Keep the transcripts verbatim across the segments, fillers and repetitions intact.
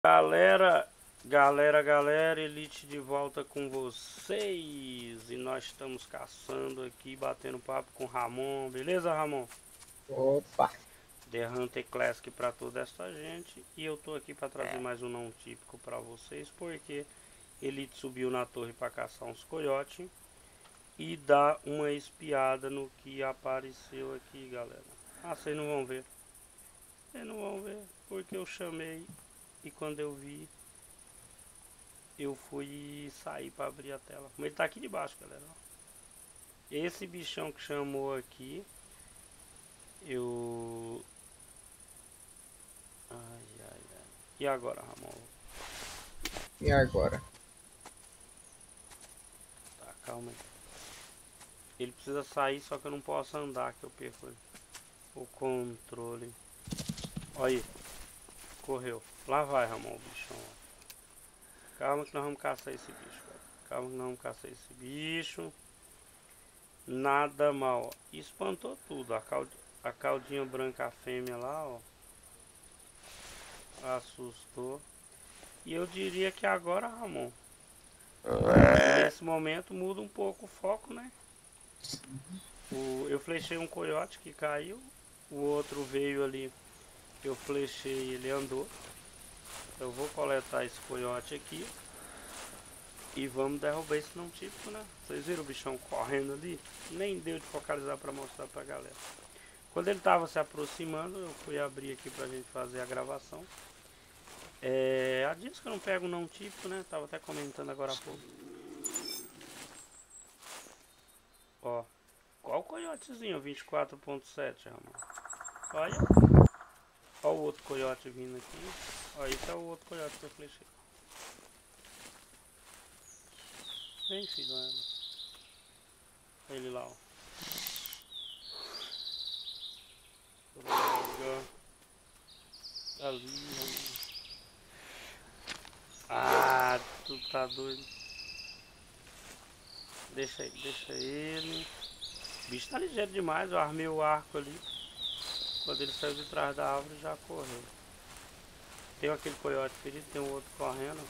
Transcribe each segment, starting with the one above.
Galera, galera, galera, Elite de volta com vocês. E nós estamos caçando aqui, batendo papo com o Ramon. Beleza, Ramon? Opa! The Hunter Classic pra toda essa gente. E eu tô aqui pra trazer mais um não típico pra vocês, porque Elite subiu na torre pra caçar uns coiotes e dar uma espiada no que apareceu aqui, galera. Ah, vocês não vão ver. Vocês não vão ver, porque eu chamei e quando eu vi, eu fui sair para abrir a tela. Mas ele tá aqui debaixo, galera. Esse bichão que chamou aqui, eu... Ai, ai, ai. E agora, Ramon? E agora? Tá, calma aí. Ele precisa sair, só que eu não posso andar, que eu perco o controle. Olha aí. Correu. Lá vai, Ramon, o bichão. Calma que nós vamos caçar esse bicho, cara. Calma que nós vamos caçar esse bicho. Nada mal. Espantou tudo. A, cald... a caldinha branca, a fêmea lá, ó. Assustou. E eu diria que agora, Ramon, nesse momento muda um pouco o foco, né? O, eu flechei um coiote que caiu. O outro veio ali. Eu flechei, ele andou. Eu vou coletar esse coiote aqui. E vamos derrubar esse não típico, né? Vocês viram o bichão correndo ali? Nem deu de focalizar para mostrar pra galera. Quando ele tava se aproximando, eu fui abrir aqui pra gente fazer a gravação. É, há dias que eu não pego não típico, né? Tava até comentando agora há pouco. Ó, qual o coiotezinho vinte e quatro ponto sete, Ramon? Olha. Olha o outro coiote vindo aqui. Ó, esse é o outro coiote que eu flechei. Vem, filho. Olha ele lá, ó. Droga. Ali, Ramon. Ah, tu tá doido. Deixa ele, deixa ele. O bicho tá ligeiro demais, eu armei o arco ali. Quando ele saiu de trás da árvore já correu. Tem aquele coiote ferido, tem um outro correndo.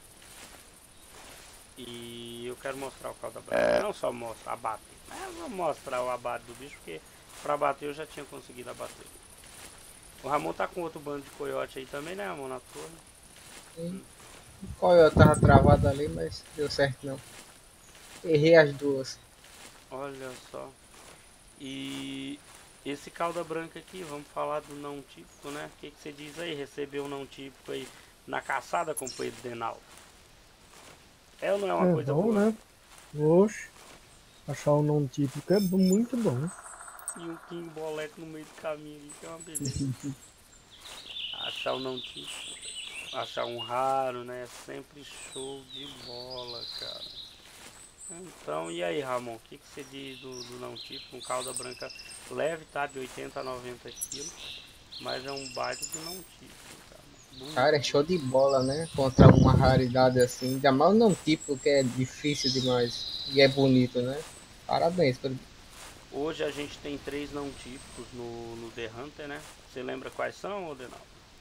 E eu quero mostrar o calda branca. Não só mostrar, abater. Eu vou mostrar o abate do bicho, porque pra abater eu já tinha conseguido abater. O Ramon tá com outro bando de coiote aí também, né, Ramon, na torre? Hum. O coiote tava travado ali, mas deu certo não. Errei as duas. Olha só. E esse calda branca aqui, vamos falar do não típico, né? O que, que você diz aí? Recebeu um não típico aí na caçada, companheiro Denal? É ou não é uma É coisa bom, boa? né? Oxe, achar um não típico é bo- muito bom. E um King Boleco no meio do caminho ali, que é uma beleza. Achar o não típico, achar um raro, né? É sempre show de bola, cara. Então, e aí, Ramon? O que, que você diz do, do não típico? Um calda branca leve, tá? De oitenta a noventa quilos. Mas é um baita do não típico, cara. Cara, é Bonito. show de bola, né? Contra uma raridade assim. Ainda mais não típico, que é difícil demais. E é bonito, né? Parabéns. Pelo... Hoje a gente tem três não típicos no, no The Hunter, né? Você lembra quais são, Odenal?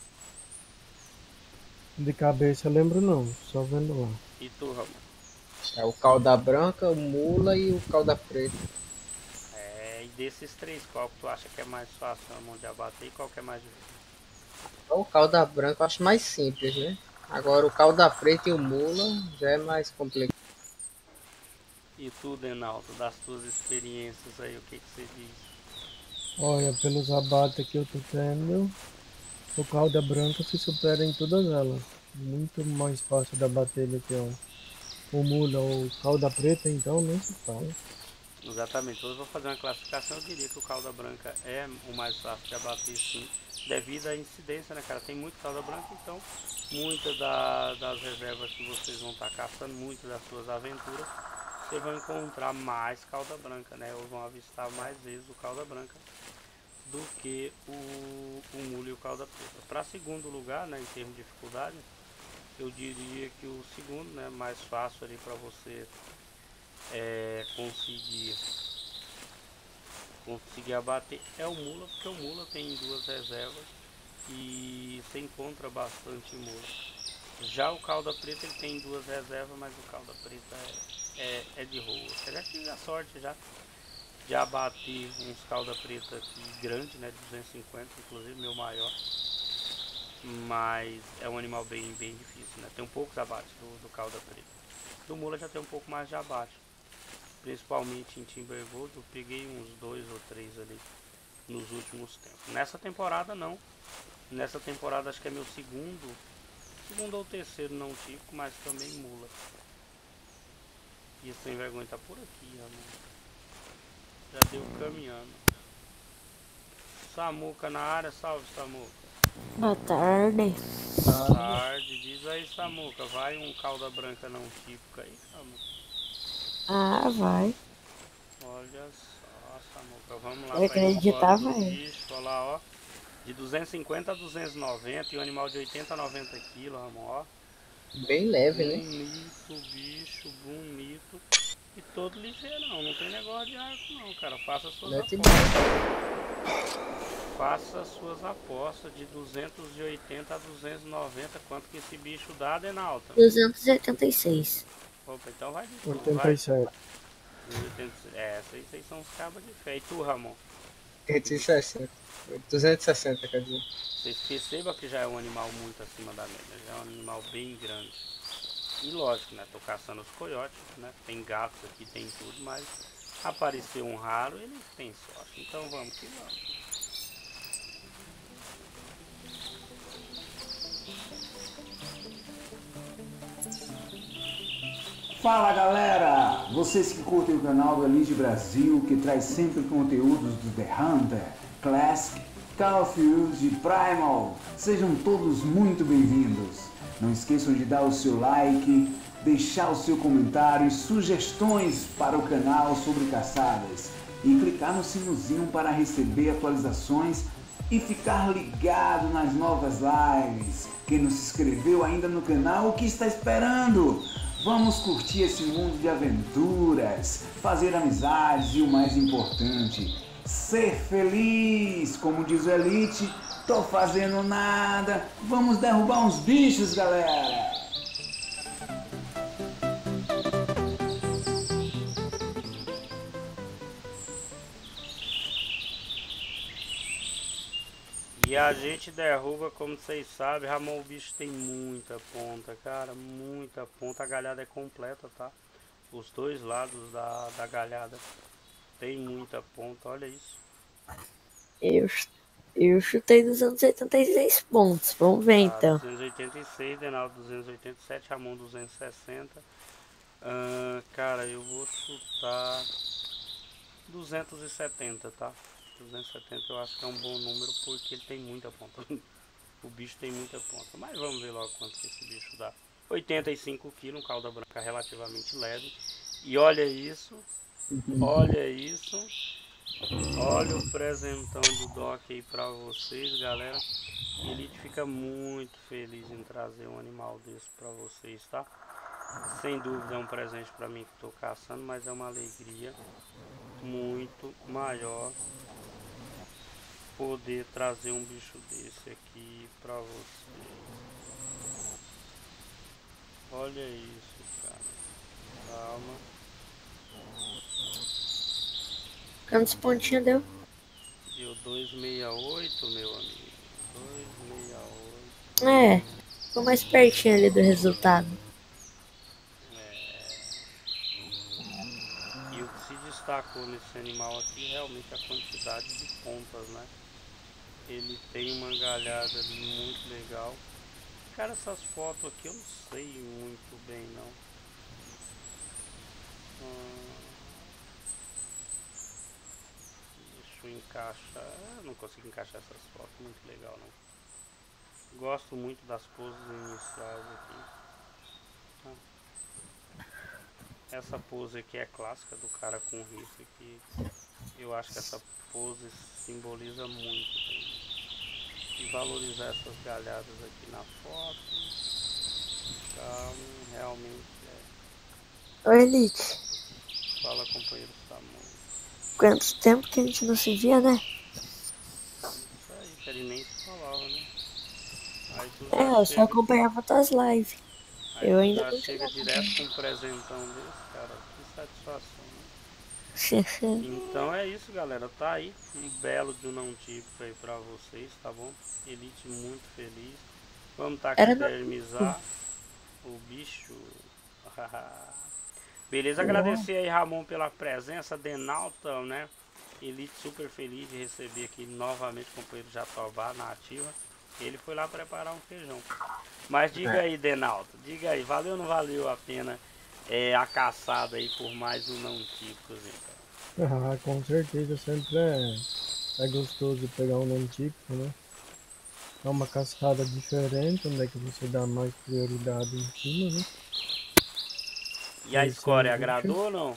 De cabeça eu lembro não, só vendo lá. E tu, Ramon? É o calda branca, o mula e o calda preta. É, e desses três, qual que tu acha que é mais fácil, Ramon, de abater e qual que é mais difícil? O calda branca eu acho mais simples, né? Agora o calda preta e o mula já é mais complicado. E tu, Denaldo, das tuas experiências aí, o que, que você diz? Olha, pelos abates que eu tô tendo, o calda branca se supera em todas elas. Muito mais fácil de abater do que o, o mula ou calda preta, então nem se fala. Exatamente, hoje eu vou fazer uma classificação, eu diria que o calda branca é o mais fácil de abater sim, devido à incidência, né, cara? Tem muito calda branca, então muitas da, das reservas que vocês vão estar caçando, muitas das suas aventuras, vocês vão encontrar mais calda branca, né? Ou vão avistar mais vezes o calda branca do que o, o mula e o calda preta. Para segundo lugar, né, em termos de dificuldade, eu diria que o segundo, né, mais fácil ali para você é, conseguir conseguir abater é o mula, porque o mula tem duas reservas e você encontra bastante mula. Já o cauda preta ele tem duas reservas, mas o cauda preta é, é, é de rua. Eu já tive a sorte já de abater uns cauda preta aqui grande, né, de duzentos e cinquenta, inclusive meu maior. Mas é um animal bem, bem difícil, né? Tem um poucos abates do, do cauda preta. Do mula já tem um pouco mais de abate. Principalmente em Timbergold, eu peguei uns dois ou três ali nos últimos tempos. Nessa temporada não. Nessa temporada acho que é meu segundo. Segundo ou terceiro não tico, mas também mula. E esse sem vergonha tá por aqui, amor. Já deu caminhando. Samuca na área, salve Samuca. Boa tarde. Boa tarde, diz aí Samuca, vai um cauda branca não típico aí, Samuca? Ah, vai. Olha só, Samuca, vamos lá Eu pra acreditar, do vai. bicho, olha lá, ó. De duzentos e cinquenta a duzentos e noventa e um animal de oitenta a noventa quilos, amor, ó. Bem leve, né? Bonito, bicho, bonito. E todo ligeirão, não tem negócio de arco não, cara. Faça suas Mete apostas. Faça suas apostas de duzentos e oitenta a duzentos e noventa. Quanto que esse bicho dá, Denalta? duzentos e oitenta e seis. Opa, então vai de tudo, oitenta e sete. vai. É, vocês, vocês são os cabas de fé. E tu, Ramon? duzentos e sessenta. duzentos e sessenta, quer dizer. Vocês percebam que já é um animal muito acima da média. Já é um animal bem grande. E lógico, né? Tô caçando os coiotes, né? Tem gatos aqui, tem tudo, mas apareceu um raro, eles têm sorte. Então vamos que vamos. Fala galera! Vocês que curtem o canal do Elite Brasil, que traz sempre conteúdos do The Hunter, Classic, Call of Duty e Primal, sejam todos muito bem-vindos. Não esqueçam de dar o seu like, deixar o seu comentário e sugestões para o canal sobre caçadas e clicar no sinozinho para receber atualizações e ficar ligado nas novas lives. Quem não se inscreveu ainda no canal, o que está esperando? Vamos curtir esse mundo de aventuras, fazer amizades e o mais importante, ser feliz. Como diz o Elite, tô fazendo nada, vamos derrubar uns bichos, galera! E a gente derruba, como vocês sabem, Ramon, o bicho tem muita ponta, cara, muita ponta. A galhada é completa, tá? Os dois lados da, da galhada tem muita ponta, olha isso. Eu, eu chutei duzentos e oitenta e seis pontos, vamos ver Tá, então. duzentos e oitenta e seis, Denaldo duzentos e oitenta e sete, Ramon duzentos e sessenta. Uh, cara, eu vou chutar duzentos e setenta, tá? duzentos e setenta eu acho que é um bom número porque ele tem muita ponta. O bicho tem muita ponta. Mas vamos ver logo quanto que esse bicho dá. oitenta e cinco quilos, um cauda branca relativamente leve. E olha isso. Olha isso. Olha o presentão do Doc aí pra vocês, galera. Elite fica muito feliz em trazer um animal desse pra vocês, tá? Sem dúvida é um presente pra mim que tô caçando, mas é uma alegria muito maior poder trazer um bicho desse aqui pra vocês. Olha isso, cara. Calma. Quantos pontinhos deu? Deu duzentos e sessenta e oito, meu amigo. duzentos e sessenta e oito. É, ficou mais pertinho ali do resultado. É. E o que se destacou nesse animal aqui realmente é a quantidade de pontas, né? Ele tem uma galhada ali muito legal. Cara, essas fotos aqui eu não sei muito bem não. Hum, deixa eu encaixar. Eu não consigo encaixar essas fotos, muito legal não. Gosto muito das poses iniciais aqui. Tá. Essa pose aqui é clássica do cara com rifle aqui. Eu acho que essa pose simboliza muito. E valorizar essas galhadas aqui na foto. Calma, realmente é. Ô Elite, Fala, companheiro Samuel. quanto tempo que a gente não se via, né? Isso aí, que ele nem se falava, né? Mas tu É, já eu só chega, acompanhava tuas lives. aí Eu tu ainda já não chega tinha. direto com um presentão desse, cara. Que satisfação, né? Então é isso, galera. Tá aí um belo de um não típico aí pra vocês, tá bom? Elite muito feliz. Vamos tá aqui Era no. dermizar o bicho. Beleza, Uau. agradecer aí, Ramon, pela presença. Denalta, né? Elite super feliz de receber aqui novamente o companheiro Jatobá na ativa. Ele foi lá preparar um feijão. Mas diga É. aí, Denalta, diga aí, valeu ou não valeu a pena é, a caçada aí por mais um não típico, então? Ah, com certeza, sempre é, é gostoso pegar um nome típico, né? É uma caçada diferente, onde é que você dá mais prioridade em cima, né? E a Esse aí escória bicho agradou ou não?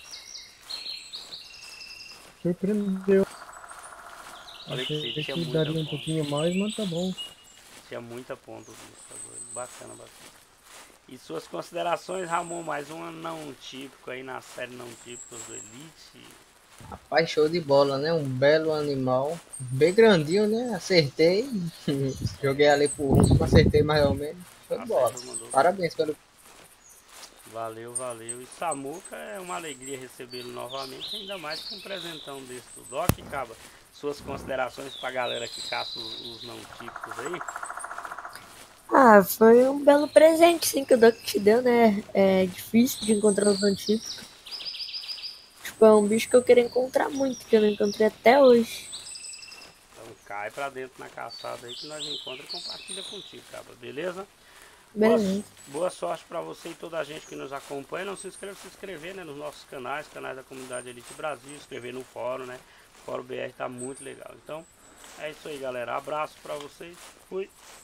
surpreendeu. Falei que Achei você tinha que muita daria um ponta. pouquinho mais, mas tá bom. Tinha muita ponta disso, tá doido? Bacana, bacana. E suas considerações, Ramon, mais um não típico aí na série não típicos do Elite. Rapaz, show de bola, né? Um belo animal. Bem grandinho, né? Acertei. Joguei ali por último, acertei mais ou menos. Show de bola. Acertou, mandou bem. Parabéns pelo. Valeu, valeu. E Samuca é uma alegria recebê-lo novamente, ainda mais com um presentão desse do Doc. Caba, suas considerações pra galera que caça os, os não típicos aí? Ah, foi um belo presente, sim, que o Doc te deu, né? É difícil de encontrar os antípicos. Tipo, é um bicho que eu queria encontrar muito, que eu não encontrei até hoje. Então cai pra dentro na caçada aí que nós encontramos e compartilha contigo, Caba, beleza? Boa, Beleza. boa sorte para você e toda a gente que nos acompanha. Não se inscreva, se inscrever, né, nos nossos canais, canais da comunidade Elite Brasil, inscrever no fórum, né? O Fórum B R tá muito legal. Então, é isso aí, galera. Abraço para vocês. Fui.